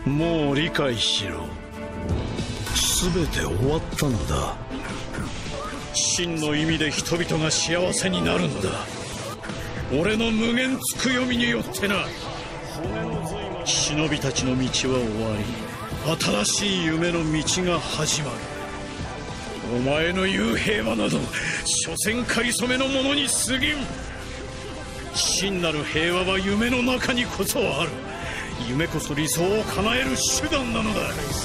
もう理解しろ。全て終わったのだ。真の意味で人々が幸せになるんだ。俺の無限つくよみによってな。忍びたちの道は終わり、新しい夢の道が始まる。お前の言う平和など所詮かりそめのものに過ぎん。真なる平和は夢の中にこそある。夢こそ理想を叶える手段なのだ。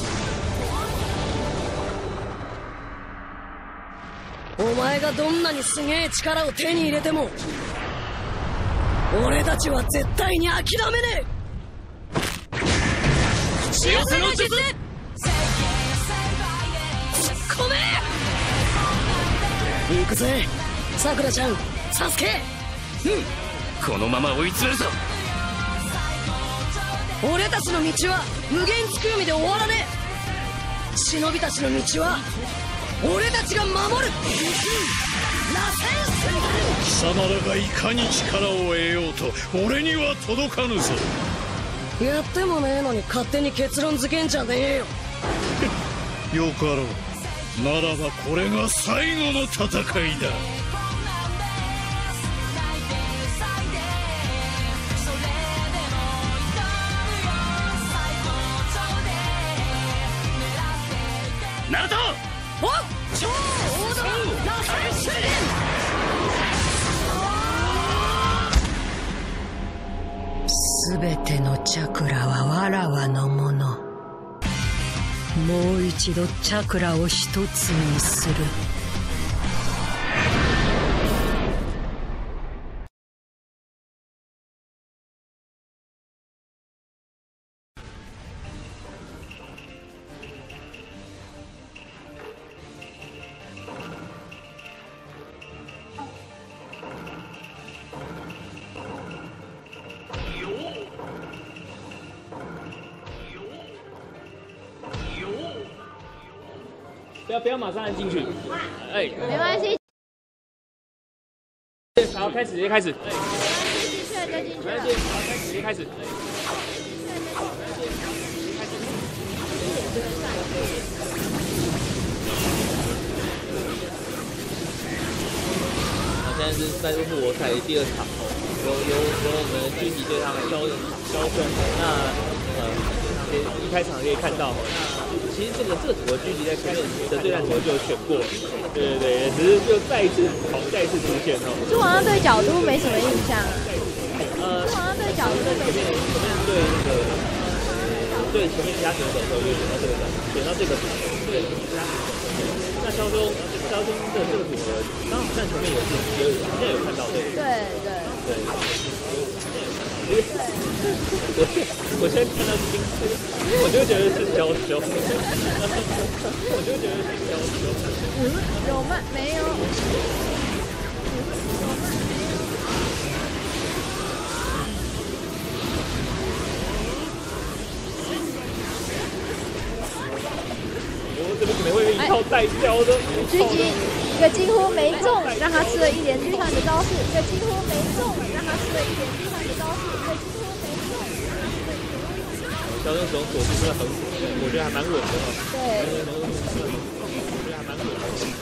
お前がどんなにすげえ力を手に入れても俺たちは絶対に諦めねえ。口寄せの術、突っ込め。行くぜさくらちゃん、サスケ。 このまま追い詰めるぞ。 俺たちの道は無限つくよみで終わらねえ。忍びたちの道は俺たちが守る。 貴様らがいかに力を得ようと俺には届かぬぞ。 やってもねえのに勝手に結論付けんじゃねえよ。よかろう。ならばこれが最後の戦いだ。 ナルト、 おっ超大玉螺旋手輪。すべてのチャクラはわらわのもの。もう一度チャクラを一つにする。 不要马上按进去，哎， 没关系。 好，开始，直接开始。 进去了就进去了。 好，开始，直接开始。现在是赛复活赛第2场哦，由我们狙击对上枭雄。那一开场可以看到，那其实这个组合狙击在开始的对战时候就有选过，对，只是就再一次出现哦。 是皇上对角度没什么印象。是皇上对角度前面对那个对前面其他选手的时候就选到这个组合，对。那枭雄的这个组合，刚好看前面好像有看到对。我现在看到金子，我就觉得是枭雄，我就觉得是枭雄。 有吗？没有。 我这边可能会一套带标的。 狙击一个几乎没中，让他吃了一连串的招式；一个几乎没中，让他吃了一连串的招式；一个几乎没中，让他吃了一连串的招式。 枭雄手真的很，我觉得还蛮稳的。 对。 我觉得还蛮稳的。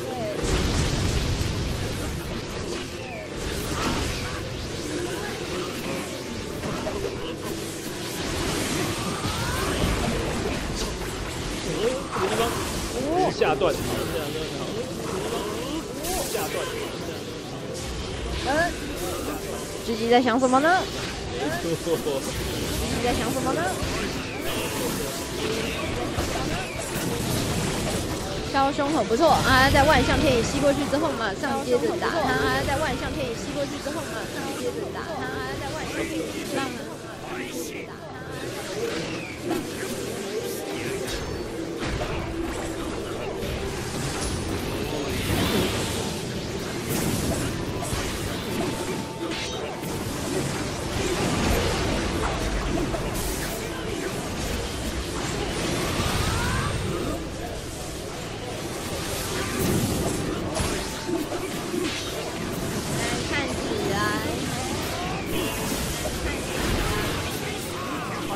这个地方下段，下段。 狙击在想什么呢？狙击在想什么呢？枭雄很不错啊，在万象天引吸过去之后，马上接着打他啊，在万象天引吸过去之后，马上接着打他啊，在万象天引吸过去之后，马上接着打他。看起来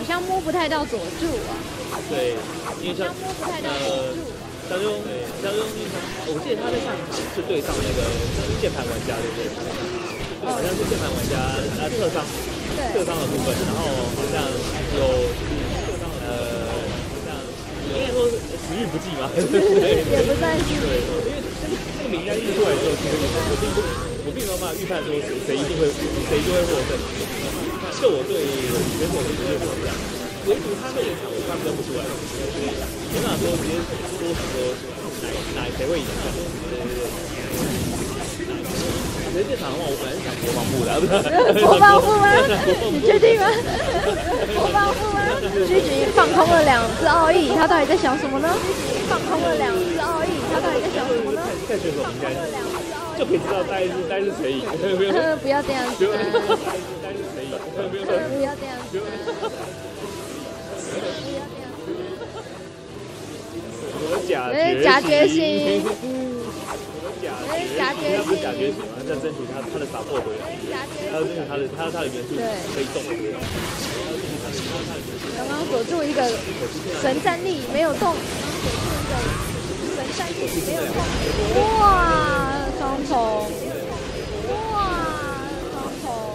像摸不太到佐助啊。 对，因为像摸不太到佐助。 肖中，我记得他在上一场是对上那个键盘玩家，对不对？好像是键盘玩家侧伤的部分，然后好像有应该说时运不济嘛， 也不算是。 对，因为这个名单一出来之后，其实我并没有办法预判说谁一定会获胜。就我对选手的直接不一样，唯独他那一场我判断不出来，没办法说直接说哪谁会赢。其实这场的话，我本来是想国防部的， 国防部吗？你确定吗？国防部吗？居居放空了2次奥义，他到底在想什么呢？放空了2次奥义，他到底在想什么呢？ 看选手名单就可以知道大概是谁赢。 不要这样子。 大概是谁赢？ 不要这样子。假决心。假决心， 他不是假决心嘛？在争取他的support回来，他要争取他的元素可以动回来。 刚刚锁住一个神战力没有动，神战力没有动，哇，双重，哇，双重，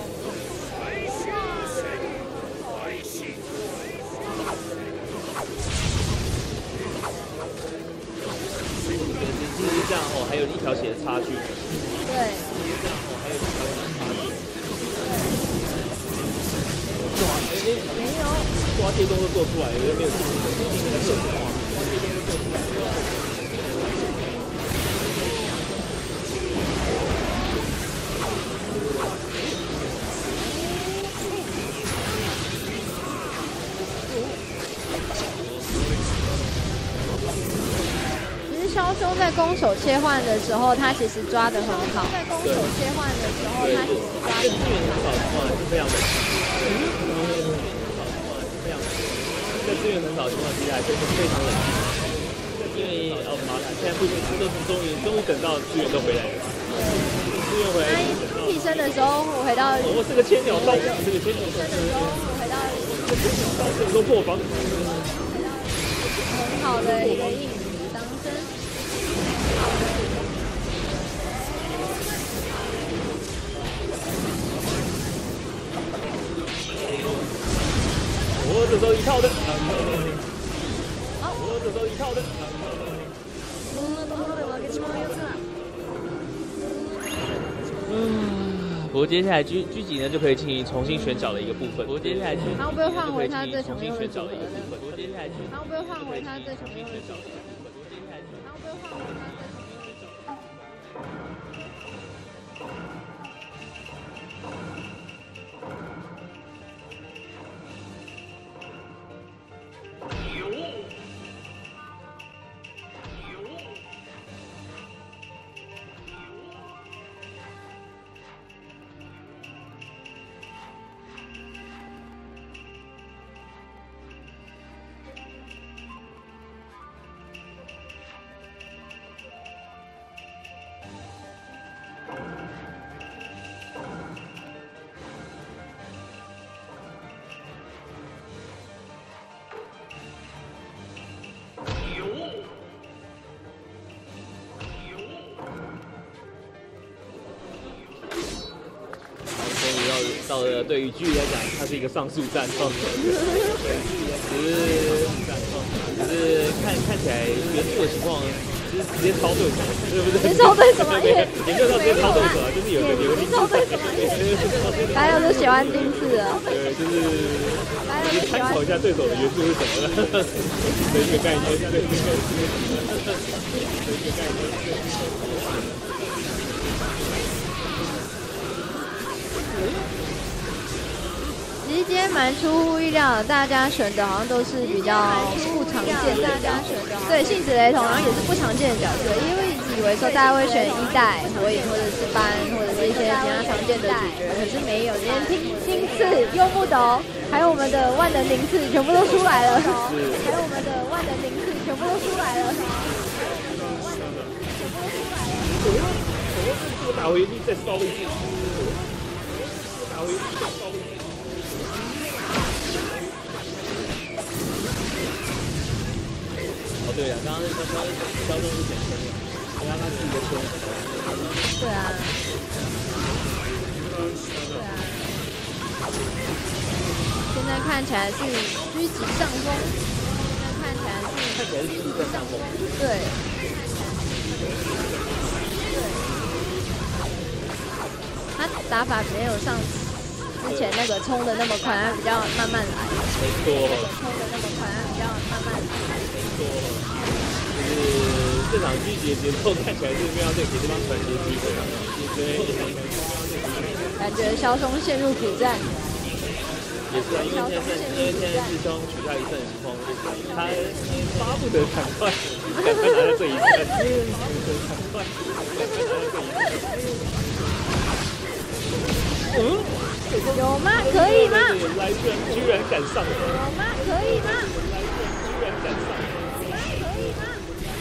其实这样哦，还有一条血的差距。 对。 这样哦，还有一条血的差距。没有。抓接动作做出来，有没有进行的射程化？抓接动作做出来。 枭兄在攻守切换的时候，他其实抓得很好。在攻守切换的时候，他其实抓得很好。 是非常的，在资源很少的情况之下，就是非常冷静。因为马现在不行，都终于等到资源都回来了。资源回来。 他替身的时候回到。 我是个千鸟刀，这个千鸟刀。 替身的时候回到。 千鸟刀这么多破防。 很好的一个应急当身。 我这时候一套的，我这时候一套的。不过接下来狙击呢就可以进行重新选角的一个部分。不过接下来他会不会换回他最常用的组合呢？ 他会不会换回他最常用的组合？他会不会换回他最常用的组合？ 到了，对于狙来讲，它是一个上速战，只是看起来原著的情况，就是直接抄对手，对不对？ 直接抄对手嘛， 研究到直接抄对手啊，就是有个抄对手嘛，还有就喜欢丁字啊， 对，就是参考一下对手的元素是什么的一个概念，对一个概念。 其实今天蛮出乎意料的，大家选的好像都是比较不常见的角色，对，性质雷同，然后也是不常见的角色，因为一直以为说大家会选一代火影或者是班或者是一些其他常见的主角，可是没有，今天听次、幽木斗，还有我们的万能零次全部都出来了，还有我们的万能零次全部都出来了， 我打回去再烧一次，打回去再烧一次。 对啊，刚刚肖中是选冲了，因为他是一个冲。 对啊，现在看起来是狙击上风，现在看起来是狙击在上风。 对。他打法没有像之前那个冲的那么快，他比较慢慢来。 没错。 冲的那么快，他比较慢慢来。 没错。就是这场狙击的节奏看起来是没有对别地方传接机会， 感觉肖兄陷入苦战。 也是啊，因为现在志兄取下一胜的情况，他巴不得赶快拿到这一胜，赶快拿到这一胜。 有吗？可以吗？ 来居然敢上！ 有吗？可以吗？ 居然敢上！ 可以吗？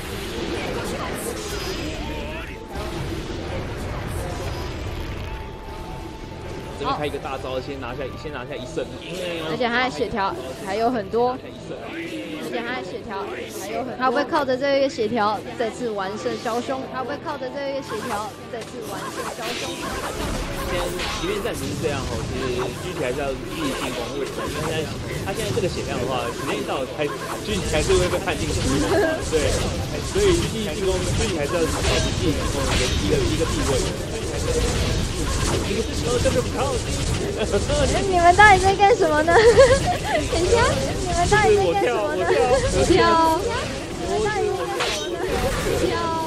这边开一个大招，先拿下一胜， 而且他的血条还有很多，而且他的血条还有很多，他会靠着这个血条再次完胜枭兄，他会靠着这个血条再次完胜枭兄。 即便暂时是这样哦，其实狙击还是要自己进攻，为什么？因为他现在这个血量的话，时间一到，狙击还是会被判定死亡，对，所以狙击还是要保持自己进攻的一个地位。 你们到底在干什么呢？等一下，你们到底在干什么呢？跳！你们到底在干什么呢？跳！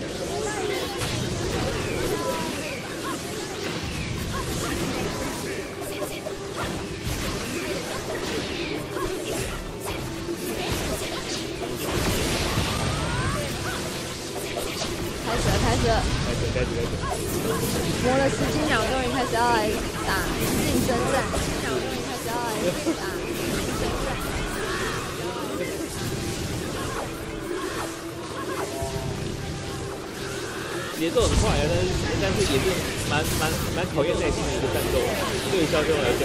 开始了！磨了10几秒，终于开始要来打近身战。 节奏很快啊，但是也是蛮考验耐心的一个战斗，对枭兄来讲。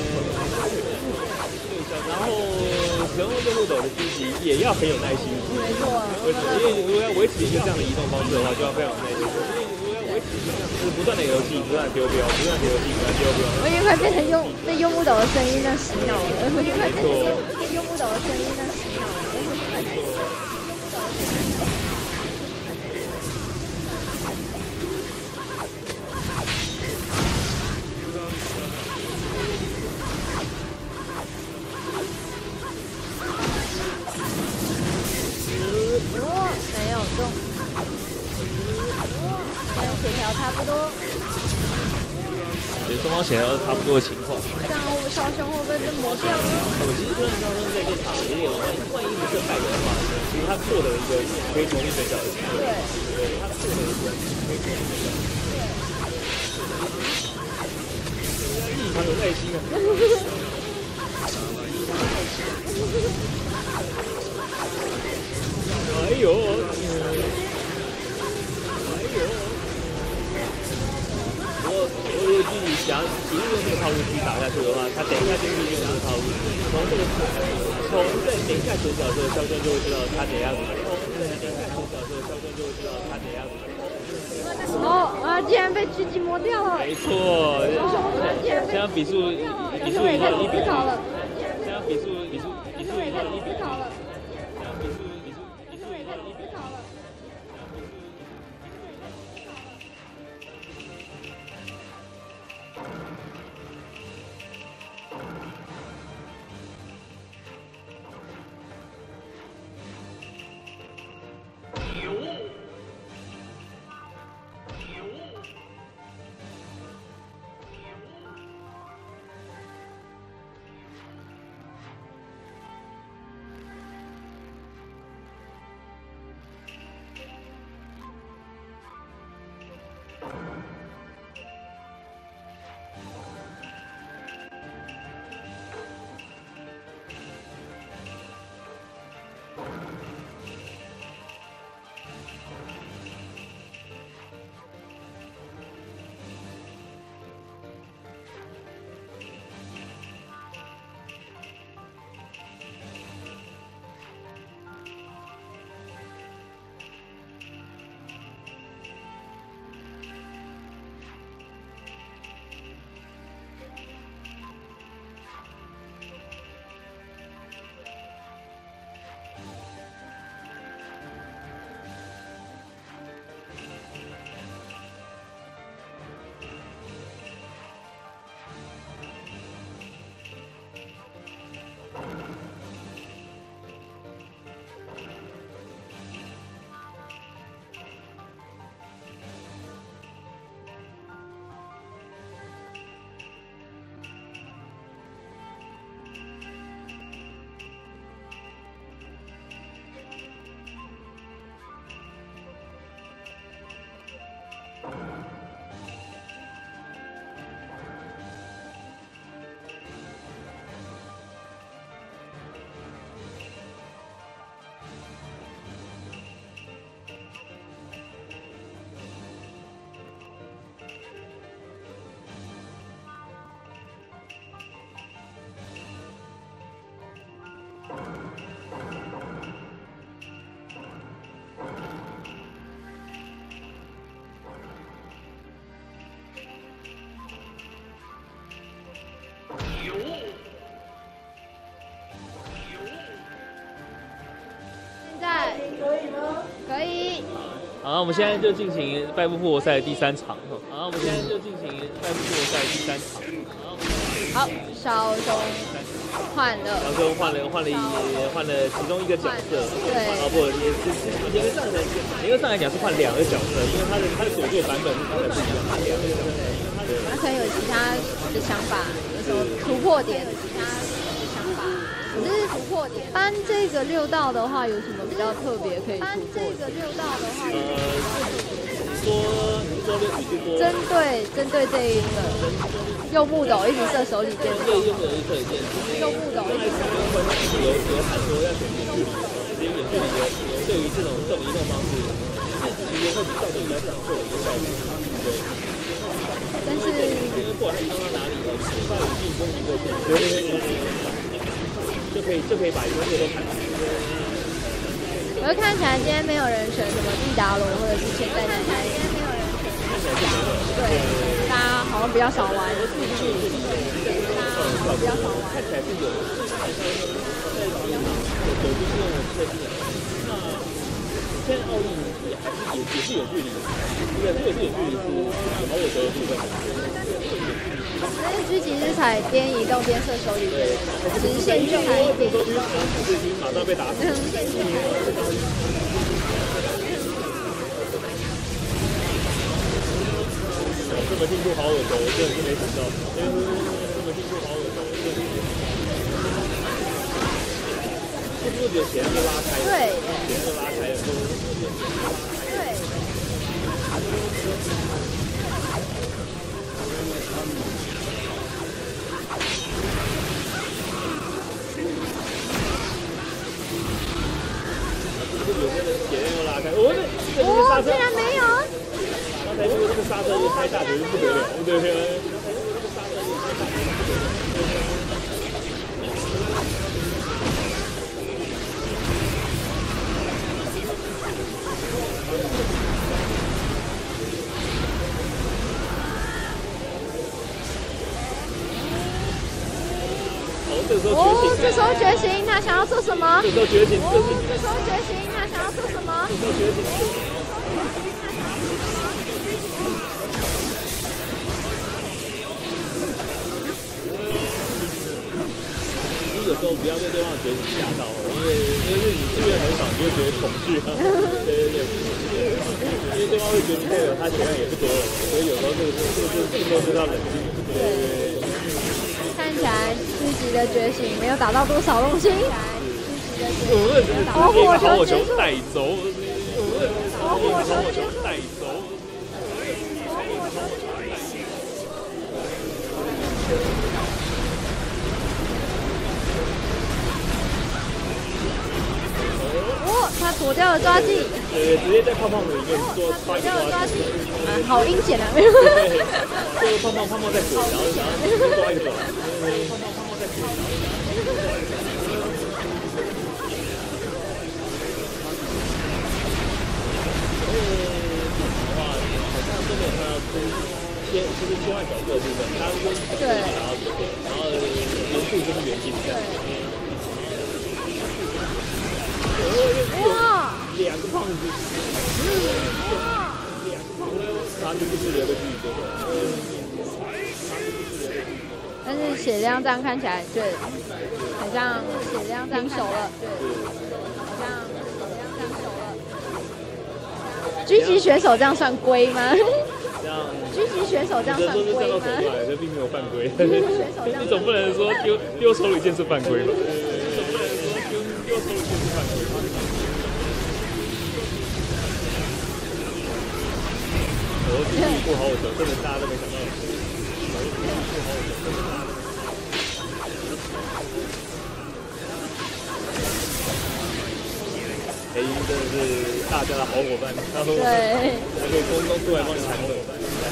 然后使用六路斗的狙击也要很有耐心， 没错。 因为如果要维持一个这样的移动方式的话，就要非常有耐心。因为如果要维持这样，就是不断的游戏，不断丢标，不断丢游戏，不断丢标。 我已经快变成被用木斗的声音在洗脑了，我已经快变成被用木斗的声音在洗脑了。没有中，跟血条差不多。 对，双方血条差不多的情况。 这样枭兄会不会被磨掉呢？ 我其实虽然枭兄在这场有点万一不胜败的话，其实他获得一个可以重新选角的机会。对，他获得一个可以重新选角的机会。异常有耐心啊！哎呦！不过如果自己想一路用这个套路去打下去的话，他等一下就用这个套路。从在等一下选角的时候，肖战就会知道他等一下怎么做。在等一下选角的时候，肖战就会知道他等一下怎么做。 哦啊！竟然被狙击磨掉了。 没错。现在比数已经1比1了。现在比数已经1比1了。 可以。 好，那我们现在就进行败部复活赛第3场。 好，少中换了， 然后换了其中一个角色， 对， 啊不，严格上来讲是换2个角色，因为他的左右版本是不一样， 他可能有其他的想法，有时候突破点有其他的想法，只是突破点。搬这个6道的话，有什么比较特别可以突破？搬这个6道的话，针对这一个右木斗一直射手里剑，右木斗一直有喊说要选远距离，其实远距离对于这种移动方式，其实会比照着比较享受的一个效果。对。 但是因为不管他移动到哪里，只要有进攻一个就可以把一个都砍死。 我看起来今天没有人选什么蒂达罗或者是现在的今天没有人选对，大家好像比较少玩日剧，大家比较少玩。 看起来是有，在有就是用我特定的。那现在奥利也是有距离的，这个是有距离是好我的部分。 但是狙击是采边移动边射手里的直线距离， 马上被打死。这么进步好耳熟，我真的是没想到。这么进步好耳熟，真的是。是不是只有前就拉开了？ 对， 前就拉开了， 对。哦，竟然没有！ 刚才这个刹车又开大，绝对不得了，对不对？ 哦，这时候觉醒，他想要做什么？ 这时候觉醒， 这时候觉醒，他想要做什么？ 这时候觉醒。有时候不要被对方的觉醒吓到，因为你资源很少，你就会觉得恐惧啊。对，因为对方会觉得你代表他血量也不多了，所以有时候这个就是要冷静。对。 看起来自己的觉醒没有打到多少龙星。 好火球带走，好火球带走。 哦，他躲掉了抓技。 对，直接在胖胖的里面做抓技。 好阴险啊！ 对，就是胖胖在滚，然后抓一个。胖在滚。的话，好像真的有看到就是切换角色的部分，他跟对，然后元素就是元晶这样。哇！2个胖子，他就不是留个距离就但是血量这样看起来，对，好像血量平手了，对，好像血量平手了。狙击选手这样算龟吗？狙击选手这样算龟吗？ 这并没有犯规。你总不能说丢手里剑是犯规吧？你总不能说丢手里剑是犯规吧？我进去不好，我球，真的大家都没想到。黑鹰真的是大家的好伙伴，然后还可以空中出来帮你弹手。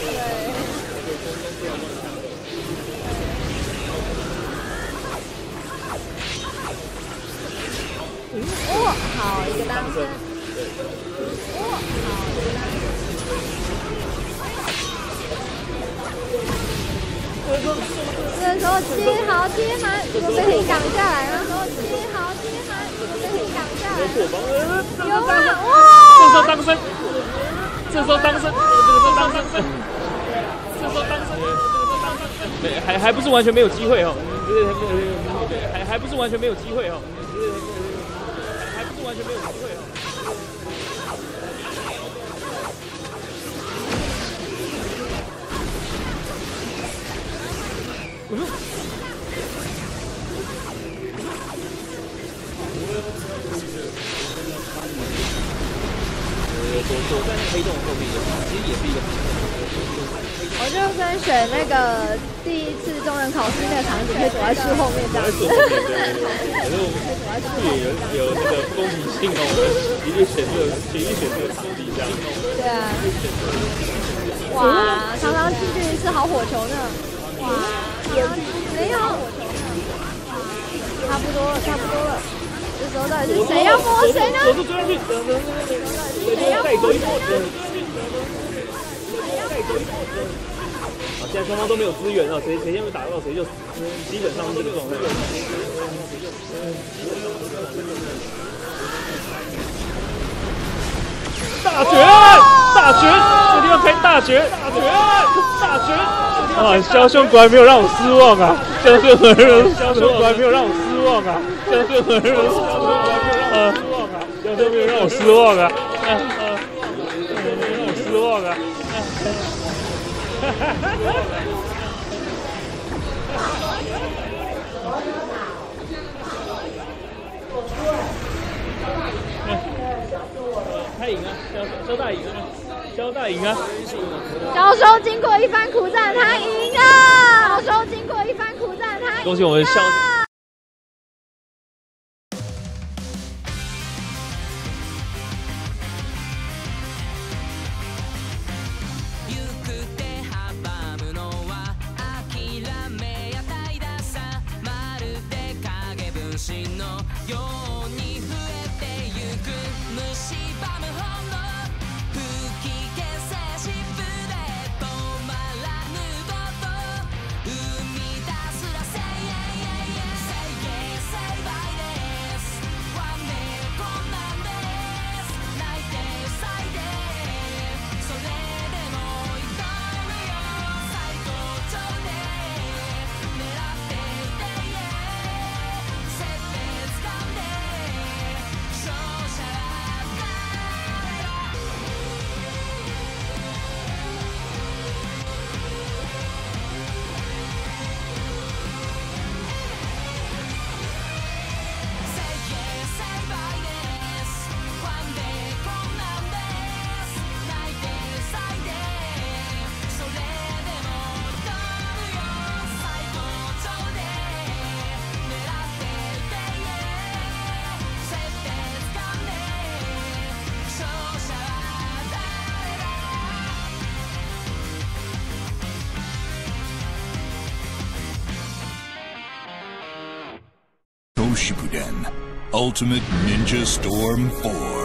哦，好一个当身。哦，好一个当身。这时候接好接满，这个被你挡下来了。这时候接好接满，这个被你挡下来了。 破防， 有啊，哇！ 这时候当生，这时候当生，还不是完全没有机会哦，还不是完全没有机会哦，还不是完全没有机会哦。躲在那黑洞后面，其实也是一个。 我就跟选那个第一次中原考试那个场景，可以躲在树后面这样。 对，可是我们有那个不公平性哦，我们一律选这个场地这样。 对啊。哇，常常近距离是好火球呢。哇，没有。差不多了。这时候到底是谁要摸谁呢？ 我是追上去，谁要带走一波？好，现在双方都没有资源了，谁先被打到谁就死，基本上是这个状态。大绝！这地方开大绝！啊，枭雄果然没有让我失望啊！枭雄果然没有让我失望啊！枭雄果然没有让我失望啊！他赢了，肖大赢了，肖收经过一番苦战，他赢了。恭喜我们肖。 Shippuden Ultimate Ninja Storm 4